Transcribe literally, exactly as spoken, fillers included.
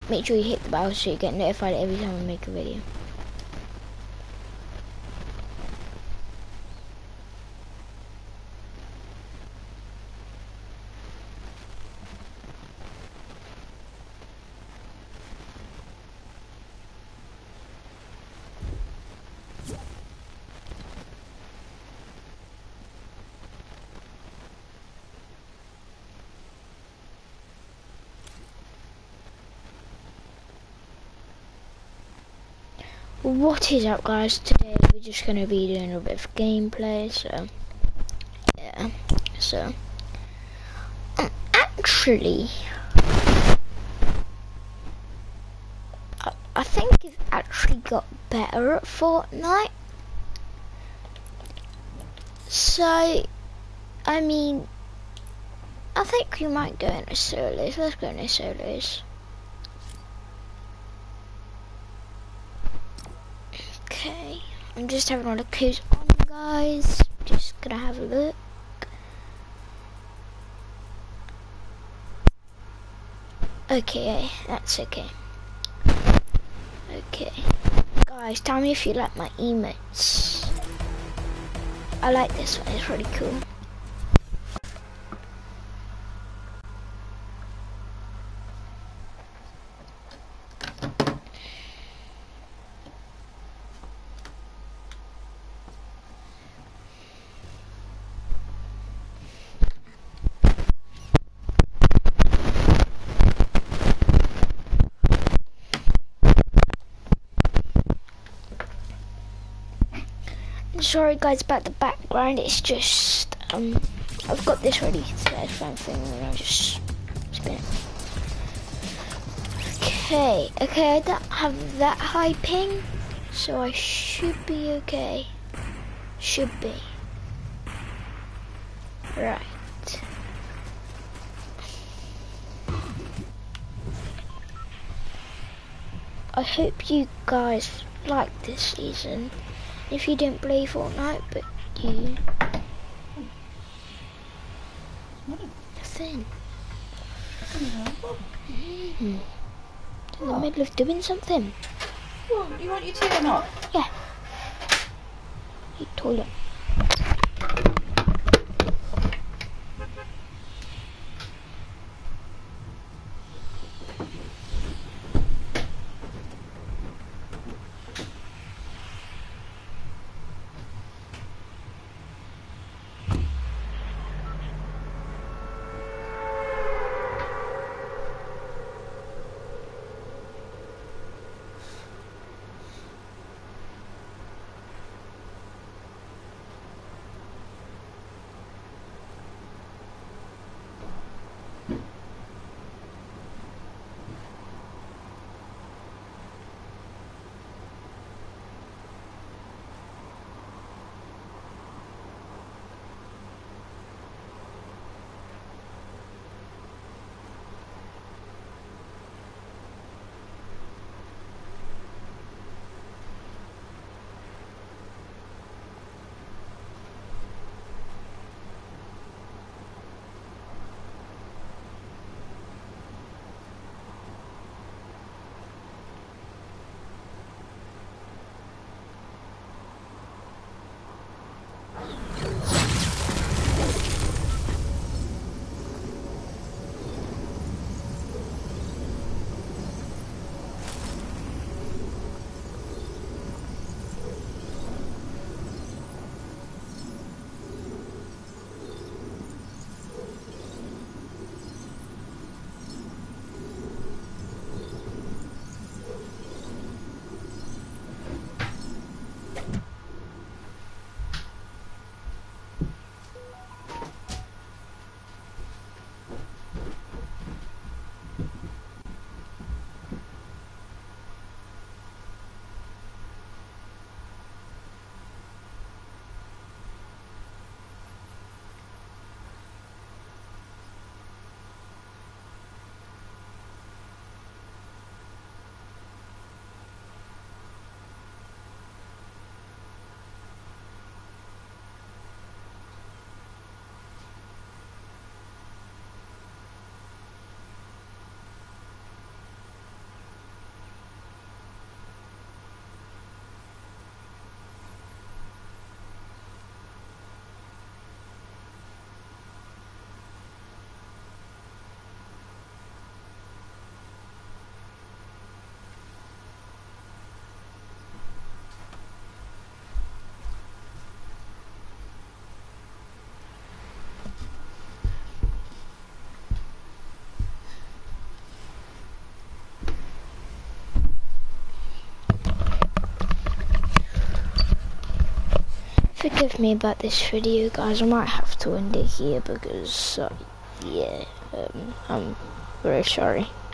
make sure you hit the bell so you get notified every time I make a video. What is up, guys? Today we're just going to be doing a bit of gameplay, so yeah, so um, actually I, I think it's actually got better at Fortnite, so I mean I think we might go into solos. Let's go into solos. Okay, I'm just having a look who's on, guys. Just gonna have a look. Okay, that's okay. Okay, guys, tell me if you like my emotes. I like this one, it's really cool. Sorry guys about the background, it's just um I've got this ready to the headphone thing and I'll just spin it. Okay, okay, I don't have that high ping, so I should be okay. Should be. Right. I hope you guys like this season. If you didn't play Fortnite, but you... Nothing. Mm. In the middle of doing something. What, do you want your tea or not? Yeah. You toilet. forgive me about this video, guys. I might have to end it here because, uh, yeah, um, I'm very sorry.